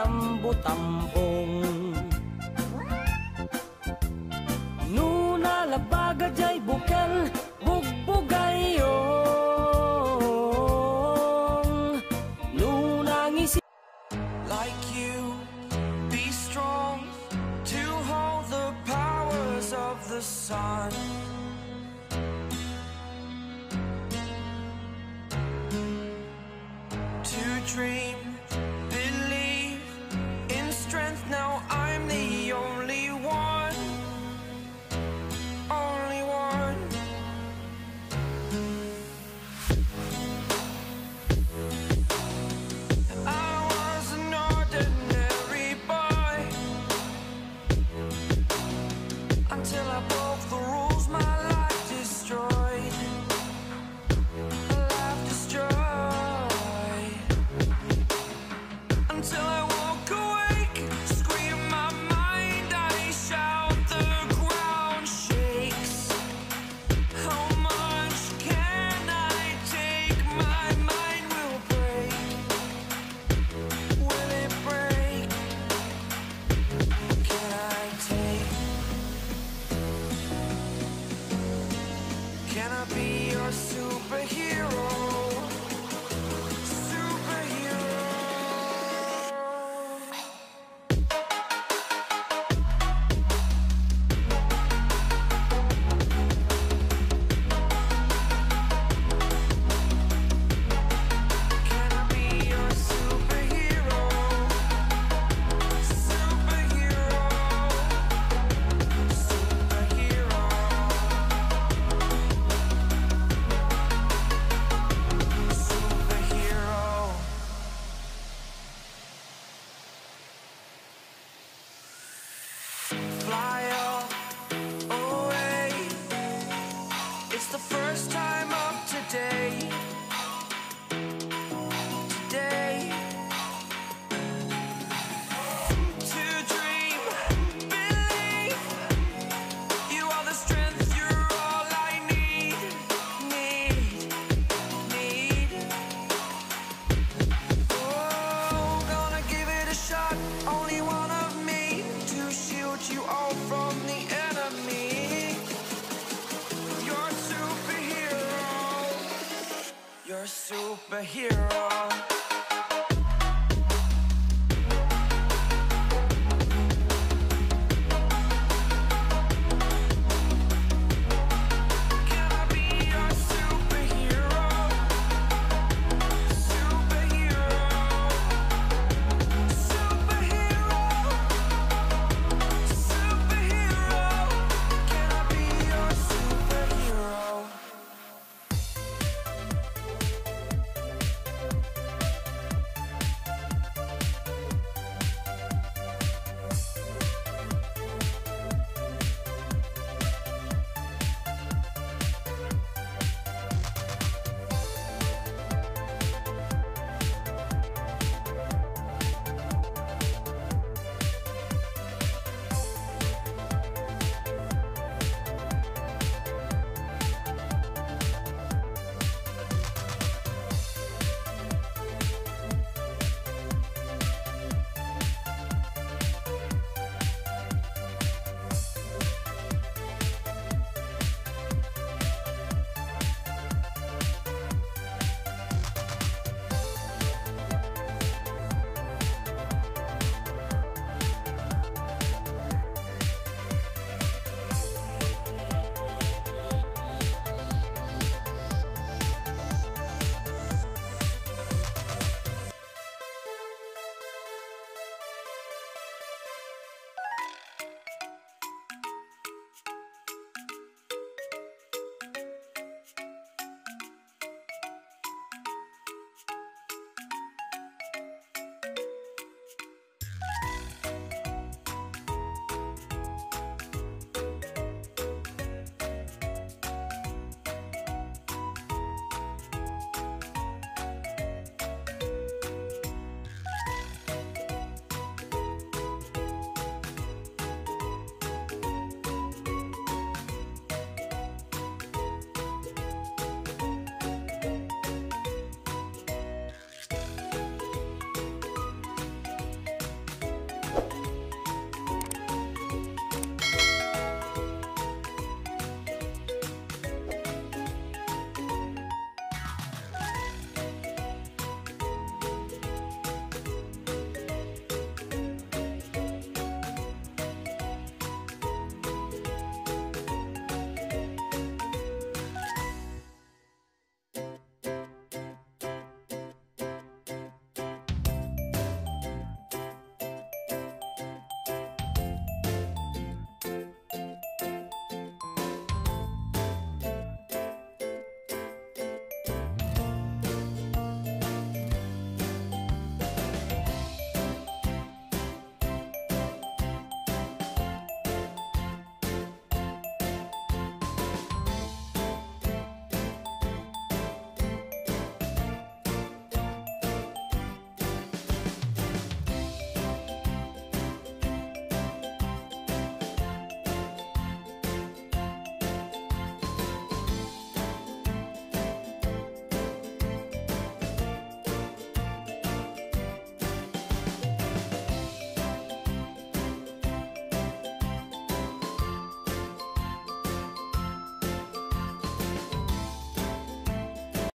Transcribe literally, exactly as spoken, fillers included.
tambo-tambong. Nuna labaga jay bukel bugbugayong. Nuna ngisi like you, be strong to hold the powers of the sun. To dream, believe in strength. Now I'm the only one, only one. I was an ordinary boy until I broke the rules. My life destroyed, a life destroyed. Until I walk awake, scream my mind, I shout, the ground shakes. How much can I take? My mind will break. Will it break? Can I take? Can I be your superhero? Fly up, away. It's the first time of today. Today. To dream, believe. You are the strength, you're all I need. Need, need. Oh, gonna give it a shot. Only one of me to shield you all from the enemy. You're a superhero. You're a superhero.